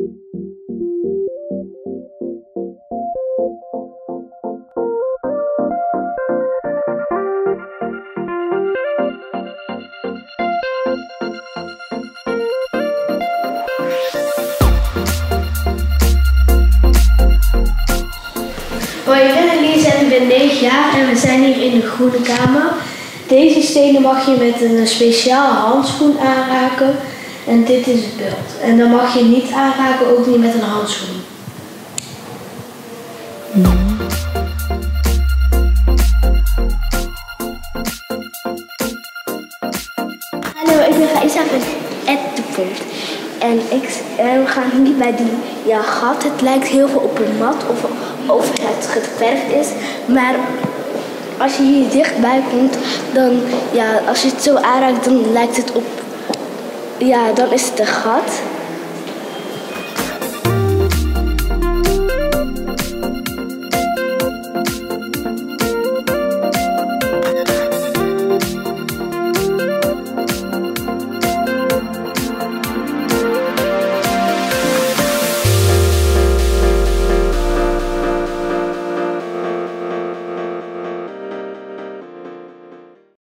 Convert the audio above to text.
Hoi, ik ben Elise en ik ben 9 jaar en we zijn hier in de Groene Kamer. Deze stenen mag je met een speciaal handschoen aanraken en dit is het beeld. En dan mag je niet aanraken, ook niet met een handschoen. Hallo, ik ben Raisa van Ed de Pont. En we gaan nu bij die gat. Het lijkt heel veel op een mat of over het geverfd is. Maar als je hier dichtbij komt, dan als je het zo aanraakt, dan lijkt het op. Ja, dan is het een gat.